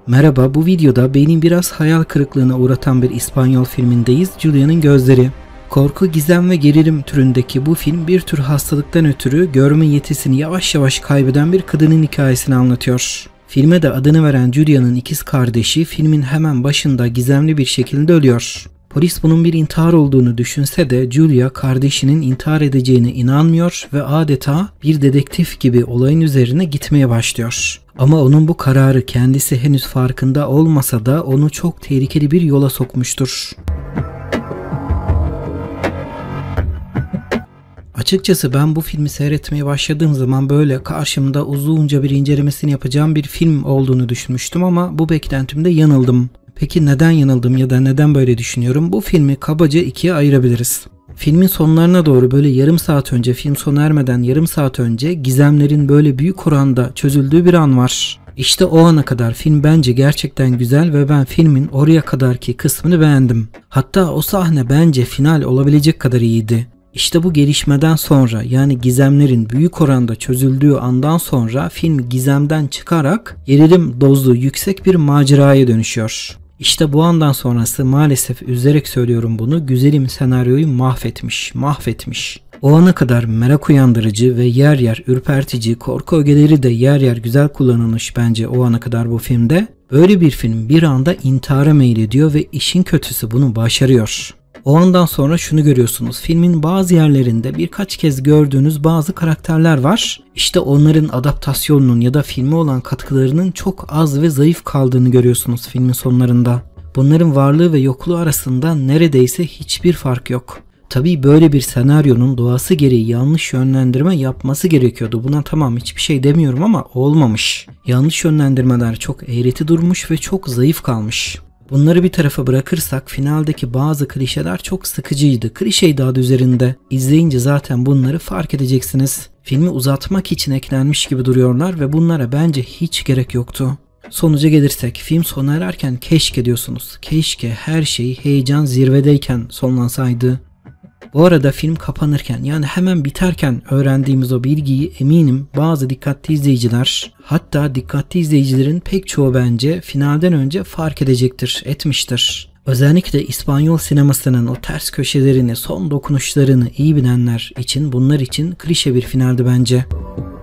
Merhaba, bu videoda beni biraz hayal kırıklığına uğratan bir İspanyol filmindeyiz. Julia'nın Gözleri. Korku, gizem ve gerilim türündeki bu film bir tür hastalıktan ötürü görme yetisini yavaş yavaş kaybeden bir kadının hikayesini anlatıyor. Filme de adını veren Julia'nın ikiz kardeşi filmin hemen başında gizemli bir şekilde ölüyor. Polis bunun bir intihar olduğunu düşünse de Julia kardeşinin intihar edeceğine inanmıyor ve adeta bir dedektif gibi olayın üzerine gitmeye başlıyor. Ama onun bu kararı kendisi henüz farkında olmasa da onu çok tehlikeli bir yola sokmuştur. Açıkçası ben bu filmi seyretmeye başladığım zaman böyle karşımda uzunca bir incelemesini yapacağım bir film olduğunu düşünmüştüm ama bu beklentimde yanıldım. Peki neden yanıldım ya da neden böyle düşünüyorum? Bu filmi kabaca ikiye ayırabiliriz. Filmin sonlarına doğru böyle yarım saat önce, film sona ermeden yarım saat önce gizemlerin böyle büyük oranda çözüldüğü bir an var. İşte o ana kadar film bence gerçekten güzel ve ben filmin oraya kadarki kısmını beğendim. Hatta o sahne bence final olabilecek kadar iyiydi. İşte bu gelişmeden sonra, yani gizemlerin büyük oranda çözüldüğü andan sonra film gizemden çıkarak gerilim dozlu yüksek bir maceraya dönüşüyor. İşte bu andan sonrası maalesef üzülerek söylüyorum bunu, güzelim senaryoyu mahvetmiş. O ana kadar merak uyandırıcı ve yer yer ürpertici, korku ögeleri de yer yer güzel kullanılmış bence o ana kadar bu filmde. Böyle bir film bir anda intihara meylediyor ve işin kötüsü bunu başarıyor. O andan sonra şunu görüyorsunuz. Filmin bazı yerlerinde birkaç kez gördüğünüz bazı karakterler var. İşte onların adaptasyonunun ya da filme olan katkılarının çok az ve zayıf kaldığını görüyorsunuz filmin sonlarında. Bunların varlığı ve yokluğu arasında neredeyse hiçbir fark yok. Tabii böyle bir senaryonun doğası gereği yanlış yönlendirme yapması gerekiyordu. Buna tamam, hiçbir şey demiyorum ama olmamış. Yanlış yönlendirmeler çok eğreti durmuş ve çok zayıf kalmış. Bunları bir tarafa bırakırsak finaldeki bazı klişeler çok sıkıcıydı. Klişeydi adı üzerinde. İzleyince zaten bunları fark edeceksiniz. Filmi uzatmak için eklenmiş gibi duruyorlar ve bunlara bence hiç gerek yoktu. Sonuca gelirsek film sona ererken keşke diyorsunuz. Keşke her şey heyecan zirvedeyken sonlansaydı. Bu arada film kapanırken, yani hemen biterken öğrendiğimiz o bilgiyi eminim bazı dikkatli izleyiciler, hatta dikkatli izleyicilerin pek çoğu bence finalden önce fark edecektir, etmiştir. Özellikle İspanyol sinemasının o ters köşelerini, son dokunuşlarını iyi bilenler için, bunlar için klişe bir finaldi bence.